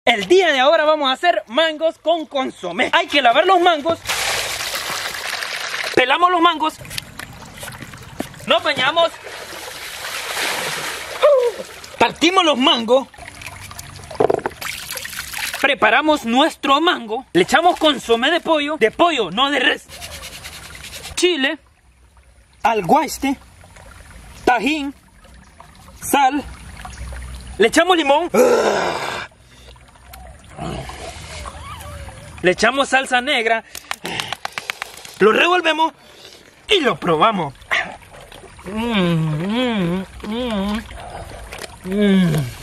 El día de ahora vamos a hacer mangos con consomé. Hay que lavar los mangos. Pelamos los mangos. Nos bañamos. Partimos los mangos. Preparamos nuestro mango. Le echamos consomé de pollo, no de res. Chile, alguaste, tajín, sal. Le echamos limón. Le echamos salsa negra. Lo revolvemos y lo probamos.